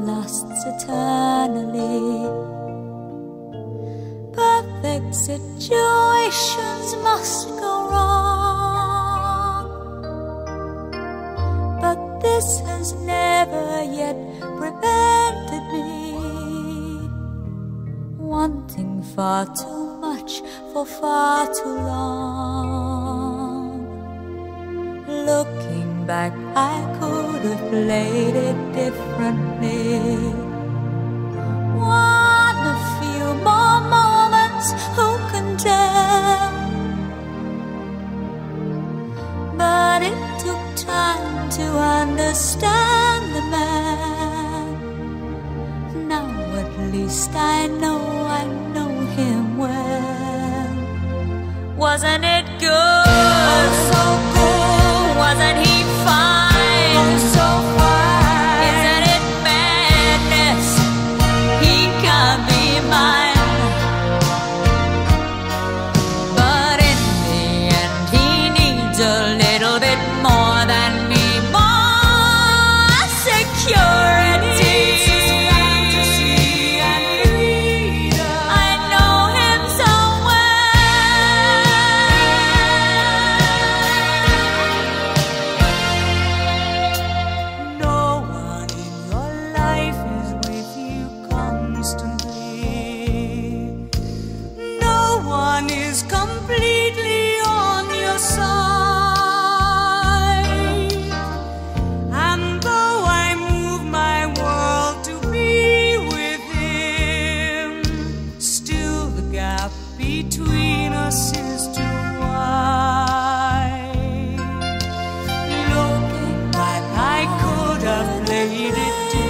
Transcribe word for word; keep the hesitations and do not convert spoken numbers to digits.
lasts eternally. Perfect situations must go wrong, but this has never yet prevented me wanting far too much for far too long. Looking back, I could have played it differently. One a few more moments, who can tell? But it took time to understand the man. Now at least I know I know him well. Wasn't it good? Oh, so good. Wasn't he fine? Oh, so fine. Isn't it madness? He can't be mine. But in the end, he needs a little bit more than me. More security. I know him so well. No one in your life is with you constantly. No one is completely on your side. And though I move my world to be with him, still the gap between us is too wide. Looking back, I could have played it differently.